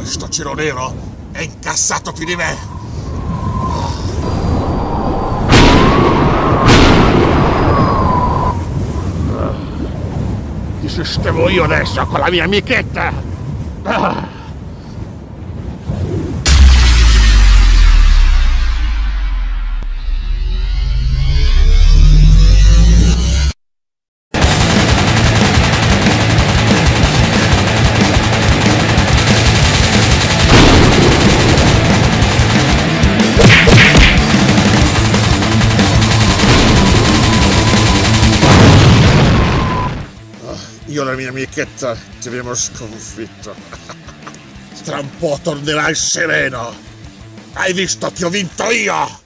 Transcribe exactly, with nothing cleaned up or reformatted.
Sto cielo nero è incassato più di me. Ti sistemo io adesso con la mia amichetta. Ah. Io e la mia amichetta ti abbiamo sconfitto. Tra un po' tornerai sereno. Hai visto, ti ho vinto io!